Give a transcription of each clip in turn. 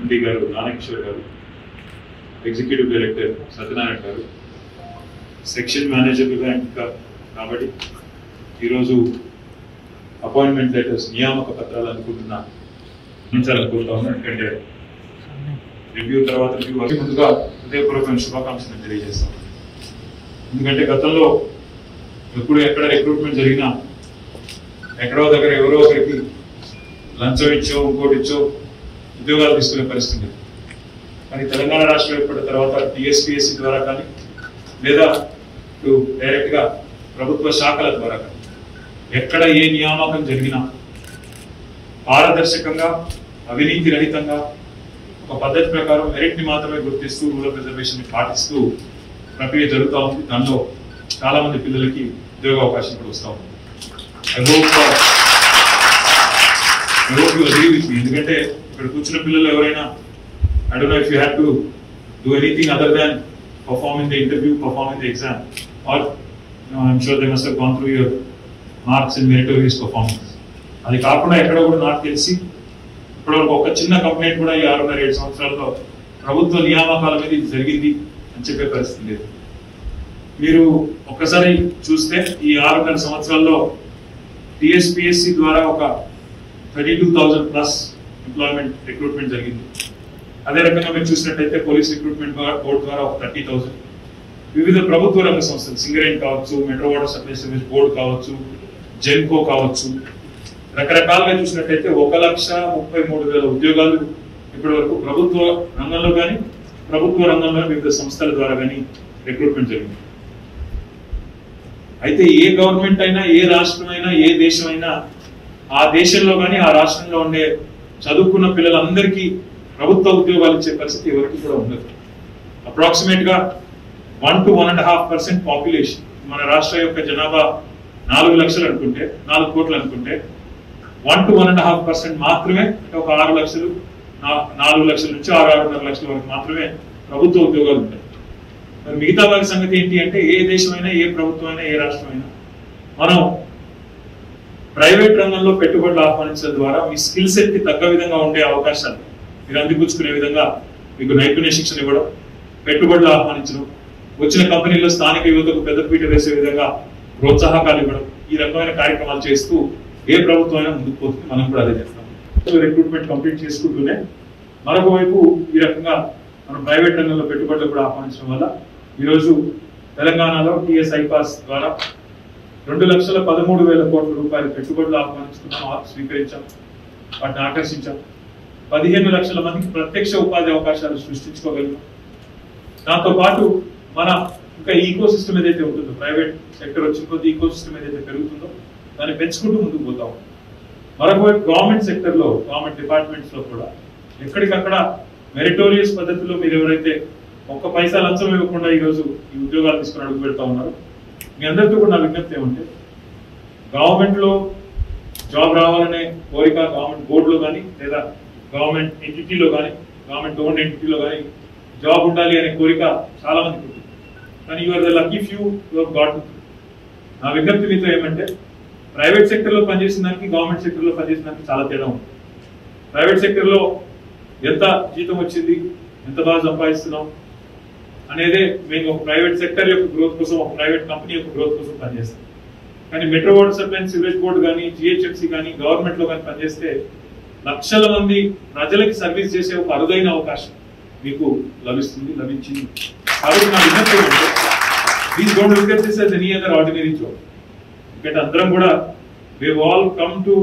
MP గారు నానకిషోర్ గారు, executive director Satyanarayana గారు, సెక్షన్ మేనేజర్లుగా ఇంకా కాబట్టి ఈరోజు అపాయింట్మెంట్ లెటర్స్ నియామక పత్రాలు అనుకుంటా ఉన్నాను. ఎందుకంటే రివ్యూ తర్వాత రివ్యూ ముందుగా హృదయపూర్వకమైన శుభాకాంక్షలు తెలియజేస్తాం. ఎందుకంటే గతంలో ఎప్పుడు ఎక్కడ రిక్రూట్మెంట్ జరిగినా ఎక్కడో దగ్గర ఎవరో ఒకరికి లంచం ఇచ్చో ఇంకోటి ఇచ్చో ఉద్యోగాలు తీసుకునే పరిస్థితి. కానీ తెలంగాణ రాష్ట్రం ఏర్పడిన తర్వాత టీఎస్పీఎస్సీ ద్వారా కానీ లేదా డైరెక్ట్గా ప్రభుత్వ శాఖల ద్వారా కానీ ఎక్కడ ఏ నియామకం జరిగినా పారదర్శకంగా అవినీతి రహితంగా ఒక పద్ధతి ప్రకారం మెరిట్ ని మాత్రమే గుర్తిస్తూ రూల్ ఆఫ్ రిజర్వేషన్ ని పాటిస్తూ ప్రక్రియ జరుగుతూ ఉంది. దానిలో చాలా మంది పిల్లలకి ఉద్యోగ అవకాశం కూడా వస్తూ ఉంది. ఎందుకంటే ఇక్కడ కూర్చున్న పిల్లలు ఎవరైనా I don't know if you had to do anything other than perform in the interview, perform in the exam, or I'm sure they must have gone through your marks and meritorious performance. అది కాకుండా ఎక్కడ కూడా నాకు తెలిసి ఇప్పటివరకు ఒక చిన్న complaint కూడా ఈ 6.5-7 సంవత్సరాల్లో ప్రభుత్వ నియామకాల మీద ఇది జరిగింది అని చెప్పే పరిస్థితి లేదు. మీరు ఒక్కసారి చూస్తే ఈ 6.5 సంవత్సరాల్లో టీఎస్పీఎస్సీ ద్వారా ఒక 32,000+ ఎంప్లాయ్మెంట్ రిక్రూట్మెంట్ జరిగింది. అదే రకంగా మీరు చూసినట్టయితే పోలీస్ రిక్రూట్మెంట్ బోర్డు ద్వారా ఒక 30,000, వివిధ ప్రభుత్వ రంగ సంస్థలు సింగరేన్ కావచ్చు, metro water supply service board కావచ్చు, జెన్కో కావచ్చు, రకరకాలుగా చూసినట్టయితే 1,33,000 ఉద్యోగాలు ఇప్పటి వరకు ప్రభుత్వ రంగంలో కానీ ప్రభుత్వ రంగంలో వివిధ సంస్థల ద్వారా కానీ రిక్రూట్మెంట్ జరిగింది. అయితే ఏ గవర్నమెంట్ అయినా ఏ రాష్ట్రం అయినా ఏ దేశం అయినా ఆ దేశంలో కానీ ఆ రాష్ట్రంలో ఉండే చదువుకున్న పిల్లలందరికీ ప్రభుత్వ ఉద్యోగాలు ఇచ్చే పరిస్థితి ఎవరికి కూడా ఉండదు. అప్రాక్సిమేట్ గా 1 to 1.5% పాపులేషన్, మన రాష్ట్ర యొక్క జనాభా 4 లక్షలు అనుకుంటే 4 కోట్లు అనుకుంటే 1 to 1.5% మాత్రమే, అంటే ఒక 6 లక్షలు 4 లక్షల నుంచి 6.5 లక్షల వరకు మాత్రమే ప్రభుత్వ ఉద్యోగాలు ఉంటాయి. మరి మిగతా వారి సంగతి ఏంటి అంటే ఏ దేశమైనా ఏ ప్రభుత్వం అయినా ఏ రాష్ట్రమైనా మనం ప్రైవేట్ రంగంలో పెట్టుబడులు ఆహ్వానించడం ద్వారా మీ స్కిల్ సెట్ కి తగ్గ విధంగా ఉండే అవకాశాలు మీరు అందిపుచ్చుకునే విధంగా మీకు నైపుణ్య శిక్షణ ఇవ్వడం, పెట్టుబడులు ఆహ్వానించడం, వచ్చిన కంపెనీలో స్థానిక యువతకు పెద్దపీట వేసే విధంగా ప్రోత్సాహకాలు ఇవ్వడం, ఈ రకమైన కార్యక్రమాలు చేస్తూ ఏ ప్రభుత్వం అయినా ముందుకు పోతుంది. మనం కూడా అదే చేస్తాం. రిక్రూట్మెంట్ కంప్లీట్ చేసుకుంటూనే మరొక వైపు ఈ రకంగా మనం ప్రైవేట్ రంగంలో పెట్టుబడులు కూడా ఆహ్వానించడం వల్ల ఈరోజు తెలంగాణలో టీఎస్ ఐపాస్ ద్వారా 2,13,000 కోట్ల రూపాయల పెట్టుబడులు ఆహ్వానిస్తున్నాం, స్వీకరించాం, వాటిని ఆకర్షించాం. 15 లక్షల మందికి ప్రత్యక్ష ఉపాధి అవకాశాలు సృష్టించుకోగలిగాం. దాంతో పాటు మన ఇంకా ఈకో సిస్టమ్ ఏదైతే ఉంటుందో, ప్రైవేట్ సెక్టర్ వచ్చిన కొద్ది ఈకో సిస్టమ్ ఏదైతే పెరుగుతుందో దాన్ని పెంచుకుంటూ ముందుకు పోతాం. మరొకవైపు గవర్నమెంట్ సెక్టర్ లో, గవర్నమెంట్ డిపార్ట్మెంట్స్ లో కూడా ఎక్కడికక్కడ మెరిటోరియస్ పద్ధతిలో మీరు ఎవరైతే ఒక్క పైసా లంచం ఇవ్వకుండా ఈరోజు ఈ ఉద్యోగాలు తీసుకుని అడుగు పెడతా ఉన్నారు, మీ అందరితో కూడా నా విజ్ఞప్తి ఏమంటే గవర్నమెంట్ లో జాబ్ రావాలనే కోరిక గవర్నమెంట్ బోర్డులో కానీ లేదా గవర్నమెంట్ ఎంటిటీలో కానీ గవర్నమెంట్ ఓన్ ఎంటిటీలో కానీ జాబ్ ఉండాలి అనే కోరిక చాలా మందికి ఉంటుంది. కానీ you are the lucky few who have got. నా విజ్ఞప్తి మీతో ఏమంటే ప్రైవేట్ సెక్టర్ లో పనిచేసిన దానికి గవర్నమెంట్ సెక్టర్ లో పనిచేసిన దానికి చాలా తేడా ఉంది. ప్రైవేట్ సెక్టర్ లో ఎంత జీతం వచ్చింది, ఎంత బాగా సంపాదిస్తున్నాం అనేదే మేము ఒక ప్రైవేట్ సెక్టర్ యొక్క గ్రోత్ కోసం, ఒక ప్రైవేట్ కంపెనీ యొక్క గ్రోత్ కోసం పనిచేస్తాం. కానీ metro water supply sewerage board కానీ జిహెచ్ఎంసీ కానీ గవర్నమెంట్ లో కానీ పనిచేస్తే లక్షల మంది ప్రజలకి సర్వీస్ చేసే ఒక అరుదైన అవకాశం మీకు లభించింది. కాబట్టి నా విజ్ఞప్తి ఏంటంటే please don't look at this as any other ordinary job. ఎందుకంటే అందరం కూడా we have all come to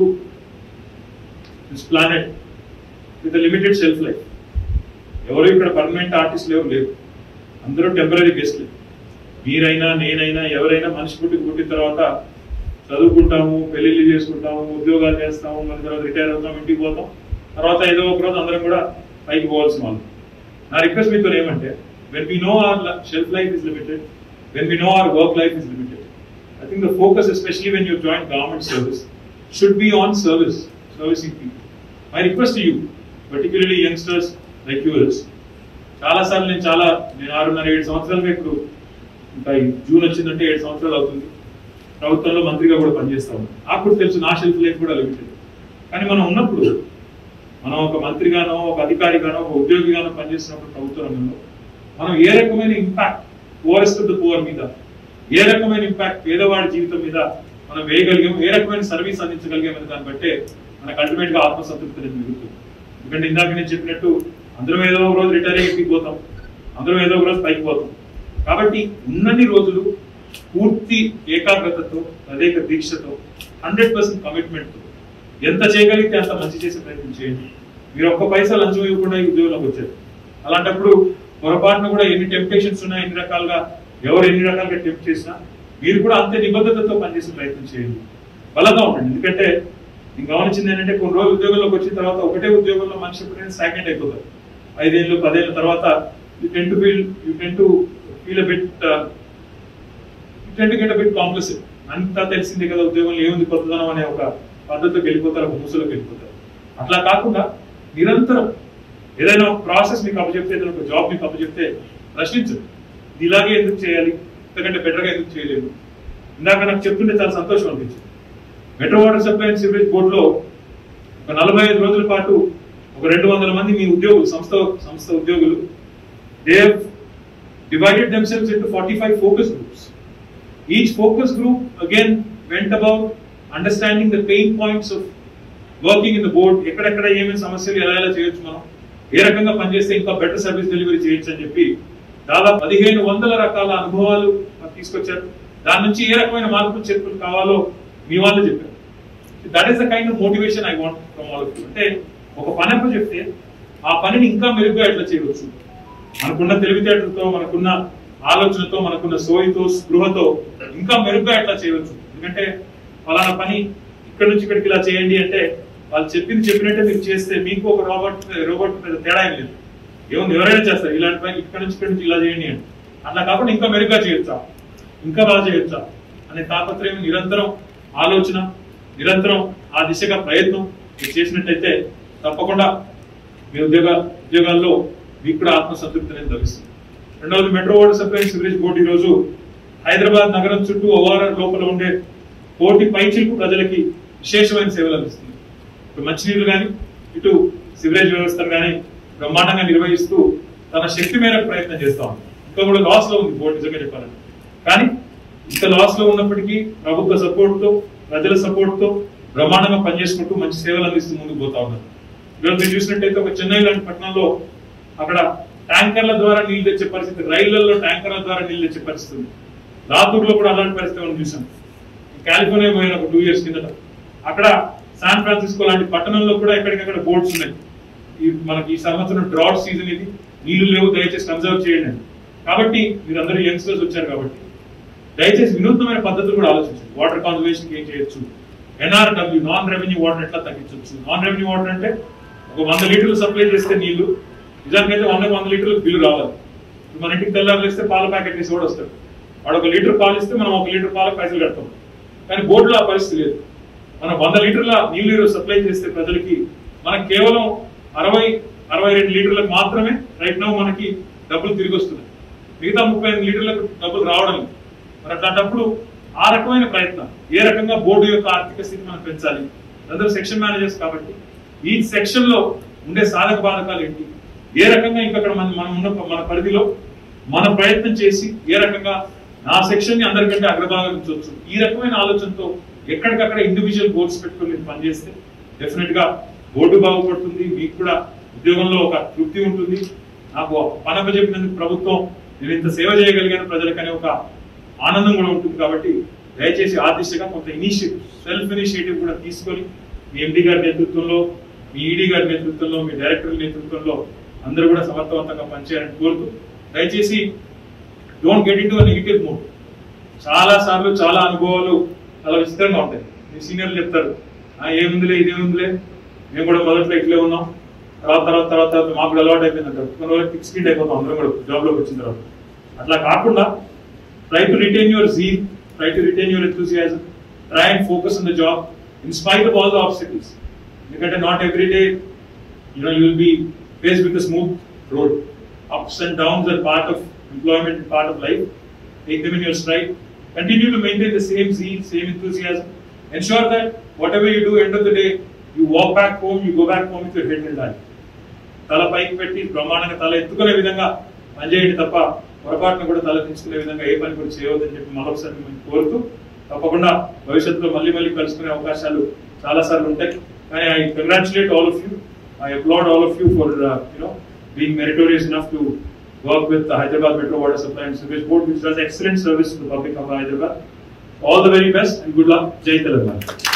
this planet with limited self life. ఎవరు ఇక్కడ పర్మనెంట్ ఆర్టిస్టులు ఎవరు లేరు, అందరూ టెంపరీ గెస్ట్లు. మీరైనా నేనైనా ఎవరైనా మనిషి పుట్టిన తర్వాత చదువుకుంటాము, పెళ్లిళ్ళు చేసుకుంటాము, ఉద్యోగాలు చేస్తాము, మన తర్వాత రిటైర్ అవుతాం, ఇంటికి పోతాం, తర్వాత ఏదో ఒక రోజు అందరం కూడా పైకి పోవాల్సిన వాళ్ళు. నా రిక్వెస్ట్ మీతో ఏమంటే when we know our shelf life is limited, when we know our work life is limited, I think the focus, especially when you join government service, should be on servicing people. My request to you, particularly youngsters like yours, చాలా సార్లు నేను 6.5-7 సంవత్సరాలుగా ఇప్పుడు ఇంకా June వచ్చిందంటే 7 సంవత్సరాలు అవుతుంది ప్రభుత్వంలో మంత్రిగా కూడా పనిచేస్తా ఉన్నాను. నాకు కూడా తెలుసు నా షెల్ఫ్ లైఫ్ కూడా లిమిటెడ్. కానీ మనం ఉన్నప్పుడు మనం ఒక మంత్రిగానో ఒక అధికారిగానో ఒక ఉద్యోగిగానో పనిచేస్తున్నప్పుడు ప్రభుత్వ రంగంలో మనం ఏ రకమైన impact poorest of the poor మీద, ఏ రకమైన ఇంపాక్ట్ పేదవాడి జీవితం మీద మనం వేయగలిగాం, ఏ రకమైన సర్వీస్ అందించగలిగామని దాన్ని బట్టే మనకు అల్టిమేట్ గా ఆత్మసంతృప్తి అనేది మిగులుతుంది. ఎందుకంటే ఇందాక నేను చెప్పినట్టు అందరం ఏదో ఒక రోజు రిటైర్ అయ్యి పోతాం, అందరం ఏదో ఒక రోజు పైకి పోతాం. కాబట్టి ఉన్నన్ని రోజులు పూర్తి ఏకాగ్రతతో, తదేక దీక్షతో, 100% కమిట్మెంట్తో ఎంత చేయగలిగితే అంత మంచి చేసే ప్రయత్నం చేయండి. మీరు ఒక్క పైసా లంచం ఇవ్వకుండా ఈ ఉద్యోగంలోకి వచ్చారు. అలాంటప్పుడు పొరపాటున కూడా ఎన్ని టెంప్టేషన్స్ ఉన్నా, ఎన్ని రకాలుగా ఎవరు ఎన్ని రకాలుగా టెంప్ట్ చేసినా మీరు కూడా అంతే నిబద్ధతతో పనిచేసే ప్రయత్నం చేయండి, బలంగా ఉండండి. ఎందుకంటే నేను గమనించింది ఏంటంటే కొన్ని రోజులు ఉద్యోగంలోకి వచ్చిన తర్వాత ఒకటే ఉద్యోగంలో మనిషి ఎప్పుడైనా స్టాగ్నెంట్ అయిపోతారు. 5 ఏళ్ళు 10 ఏళ్ళ తర్వాత you tend to feel a bit you tend to get a bit complacent. అంతా తెలిసిందే కదా ఉద్యోగంలో ఏముంది కొత్తదనం అనే ఒక పద్ధతికి వెళ్ళిపోతారు, ఒక మూసలోకి వెళ్ళిపోతారు. అట్లా కాకుండా నిరంతరం ఏదైనా ఒక ప్రాసెస్ మీకు అప్పచెప్తే, ఏదైనా ఒక జాబ్ మీకు అప్పచెప్తే ప్రశ్నించండి. ఇలాగే ఎందుకు చేయాలి, ఎందుకంటే బెటర్గా ఎందుకు చేయలేదు. ఇందాక నాకు చెప్తుంటే చాలా సంతోషం అనిపించింది. Metro water supply and sewerage బోర్డులో ఒక 45 రోజుల పాటు ఒక 200 మంది మీ ఉద్యోగులు, సంస్థ ఉద్యోగులు, they have divided themselves into 45 focus groups. Each focus group again went about understanding the pain points of working in the board. ఎక్కడెక్కడ ఏమేమి సమస్యలు ఎలా చేయొచ్చు, మనం ఏ రకంగా పనిచేస్తే ఇంకా బెటర్ సర్వీస్ డెలివరీ చేయొచ్చు అని చెప్పి దాదాపు 1500 రకాల అనుభవాలు తీసుకొచ్చారు. దాని నుంచి ఏ రకమైన మార్పులు చేర్పులు కావాలో మీ వాళ్ళు చెప్పారు. That is the kind of motivation I want from all of you. అంటే ఒక పని అప్పు చెప్తే ఆ పనిని ఇంకా మెరుగ్గా ఎట్లా చేయవచ్చు, మనకున్న తెలివితేటలతో, మనకున్న ఆలోచనతో, మనకున్న సోయితో, స్పృహతో ఇంకా మెరుగ్గా ఎట్లా చేయవచ్చు. ఎందుకంటే ఫలానా పని ఇక్కడ నుంచి ఇక్కడికి ఇలా చేయండి అంటే వాళ్ళు చెప్పినట్టే మీరు చేస్తే మీకు ఒక రోబోట్ మీద తేడా ఏం లేదు. ఏముంది, ఎవరైనా చేస్తారు ఇలాంటి పని ఇక్కడ నుంచి ఇలా చేయండి అంటే. అట్లా కాకుండా ఇంకా మెరుగ్గా చేయొచ్చా, ఇంకా బాగా చేయొచ్చా అనే తాపత్రయం, నిరంతరం ఆలోచన, నిరంతరం ఆ దిశగా ప్రయత్నం చేసినట్టయితే తప్పకుండా మీ ఉద్యోగాల్లో మీకు కూడా ఆత్మసంతృప్తి అనేది లభిస్తుంది. రెండవది, metro water supply and sewerage board ఈరోజు హైదరాబాద్ నగరం చుట్టూ ఓఆర్ఆర్ లోపల ఉండే 40 పైచిలకు ప్రజలకి విశేషమైన సేవలు అందిస్తుంది. ఇటు మంచినీళ్ళు కానీ, ఇటు సివరేజ్ వ్యవస్థను కానీ బ్రహ్మాండంగా నిర్వహిస్తూ తన శక్తి మేరకు ప్రయత్నం చేస్తా ఉంది. ఇంకా కూడా లాస్ లో ఉంది బోర్డు, నిజంగా చెప్పాలంటే. కానీ ఇంత లాస్ లో ఉన్నప్పటికీ ప్రభుత్వ సపోర్ట్ తో, ప్రజల సపోర్ట్ తో బ్రహ్మాండంగా పనిచేసుకుంటూ మంచి సేవలు అందిస్తూ ముందుకు పోతా ఉన్నారు. ఈరోజు మీరు చూసినట్టయితే ఒక చెన్నై లాంటి పట్టణంలో అక్కడ ట్యాంకర్ల ద్వారా నీళ్లు తెచ్చే పరిస్థితి, రైళ్లలో ట్యాంకర్ల ద్వారా నీళ్లు తెచ్చే పరిస్థితి ఉంది. లాతూర్లో కూడా అలాంటి పరిస్థితి మనం చూసాం. కాలిఫోర్నియా పోయిన ఒక 2 years కిందట అక్కడ శాన్ ఫ్రాన్సిస్కో లాంటి పట్టణంలో కూడా ఎక్కడికక్కడ బోర్డ్స్ ఉన్నాయి. మనకి ఈ సంవత్సరం డ్రాట్ సీజన్, ఇది నీళ్లు లేవు, దయచేసి కన్సర్వ్ చేయండి అని. కాబట్టి మీరు అందరూ యంగ్స్టర్స్ వచ్చారు కాబట్టి దయచేసి వినూత్నమైన పద్ధతులు కూడా ఆలోచించండి. వాటర్ కాన్జర్వేషన్ ఏం చేయొచ్చు, NRW నాన్ రెవెన్యూ వాటర్ ఎట్లా తగ్గించవచ్చు. నాన్ రెవెన్యూ వాటర్ అంటే ఒక 100 లీటర్లు సప్లై చేస్తే నీళ్లు, నిజానికైతే 100 లీటర్లకు బిల్లు రావాలి. మన ఇంటికి తెల్లారులు ఇస్తే పాల ప్యాకెట్ వేసి కూడా వస్తాడు. వాడు 1 లీటర్ పాలు ఇస్తే మనం 1 లీటర్ పాలకు పైసలు కడతాం. కానీ బోర్డులో ఆ పరిస్థితి లేదు. మనం 100 లీటర్ల నీళ్లు సప్లై చేస్తే ప్రజలకి మనకు కేవలం 60-62 లీటర్లకు మాత్రమే రైట్ నౌ మనకి డబ్బులు తిరిగి వస్తున్నాయి. మిగతా 35 లీటర్లకు డబ్బులు రావడం లేదు. మరి అట్లాంటప్పుడు ఆ రకమైన ప్రయత్నం, ఏ రకంగా బోర్డు యొక్క ఆర్థిక స్థితి మనం పెంచాలి. అందరూ సెక్షన్ మేనేజర్స్ కాబట్టి ఈ సెక్షన్ లో ఉండే సాధక బాధకాలు ఏంటి, ఏ రకంగా ఇంకక్కడ మనం ఉన్న మన పరిధిలో మన ప్రయత్నం చేసి ఏ రకంగా నా సెక్షన్ ని అందరికంటే అగ్రభాగం ఉంచవచ్చు, ఈ రకమైన ఆలోచనతో ఎక్కడికక్కడ ఇండివిజువల్ గోల్స్ పెట్టుకుని మీరు పనిచేస్తే డెఫినెట్ గా బోర్డు బాగుపడుతుంది, మీకు కూడా ఉద్యోగంలో ఒక తృప్తి ఉంటుంది. నాకు పనప చెప్పినందుకు ప్రభుత్వం నేను ఇంత సేవ చేయగలిగాను ప్రజలకనే ఒక ఆనందం కూడా ఉంటుంది. కాబట్టి దయచేసి ఆ దిశగా కొంత సెల్ఫ్ ఇనిషియేటివ్ కూడా తీసుకొని మీ ఎండి గారి నేతృత్వంలో, మీ ఈడీ గారి నేతృత్వంలో, మీ డైరెక్టర్ నేతృత్వంలో అందరూ కూడా సమర్థవంతంగా పనిచేయాలని కోరుతూ, దయచేసి don't get into negative mood. చాలా సార్లు చాలా అనుభవాలు చాలా విచిత్రంగా ఉంటాయి. మీ సీనియర్లు చెప్తారు, ఏముందిలే ఇదేముందిలే, మేము కూడా మొదట్లో ఇట్లే ఉన్నాం, తర్వాత మాకు కూడా అలవాటు అయిపోయింది అంటారు. కొన్ని రోజులు ఫిక్స్ కిట్ అయిపోతాం అందరం కూడా జాబ్ లోకి వచ్చిన తర్వాత. అట్లా కాకుండా try to retain your zeal, try to retain your enthusiasm, try and focus on the job in spite of all the obstacles. Because not every day, you will be faced with a smooth road. Ups and downs are part of employment and part of life. Take them in your stride. Continue to maintain the same zeal, same enthusiasm. Ensure that whatever you do, end of the day, you walk back home, you go back home with your head held high. తల పైకి పెట్టి బ్రహ్మాండంగా తల ఎత్తుకునే విధంగా పనిచేయండి తప్ప పొరపాటును కూడా తల దించుకునే విధంగా ఏ పని కూడా చేయవద్దని చెప్పి మరొకసారి మిమ్మల్ని కోరుతూ, తప్పకుండా భవిష్యత్తులో మళ్ళీ కలుసుకునే అవకాశాలు చాలా సార్లు ఉంటాయి. కానీ I congratulate all of you, I applaud all of you for being meritorious enough to work with the Hyderabad Metro Water Supply and Sewage Board, which does excellent service to the public of Hyderabad. All the very best and good luck. Jai Telangana.